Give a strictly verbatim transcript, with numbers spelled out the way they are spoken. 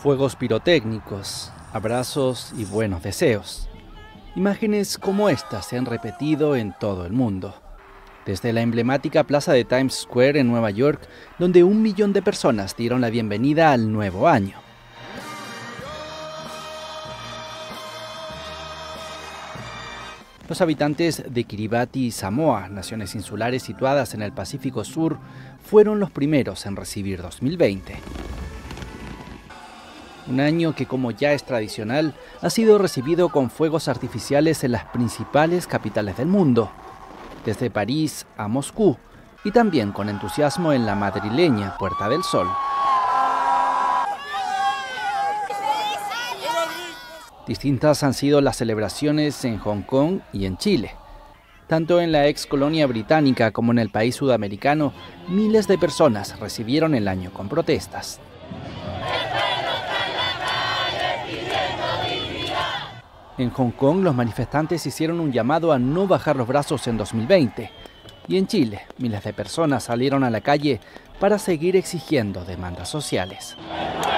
Fuegos pirotécnicos, abrazos y buenos deseos. Imágenes como estas se han repetido en todo el mundo. Desde la emblemática plaza de Times Square en Nueva York, donde un millón de personas dieron la bienvenida al nuevo año. Los habitantes de Kiribati y Samoa, naciones insulares situadas en el Pacífico Sur, fueron los primeros en recibir dos mil veinte. Un año que, como ya es tradicional, ha sido recibido con fuegos artificiales en las principales capitales del mundo, desde París a Moscú, y también con entusiasmo en la madrileña Puerta del Sol. Distintas han sido las celebraciones en Hong Kong y en Chile. Tanto en la ex colonia británica como en el país sudamericano, miles de personas recibieron el año con protestas. En Hong Kong, los manifestantes hicieron un llamado a no bajar los brazos en dos mil veinte. Y en Chile, miles de personas salieron a la calle para seguir exigiendo demandas sociales.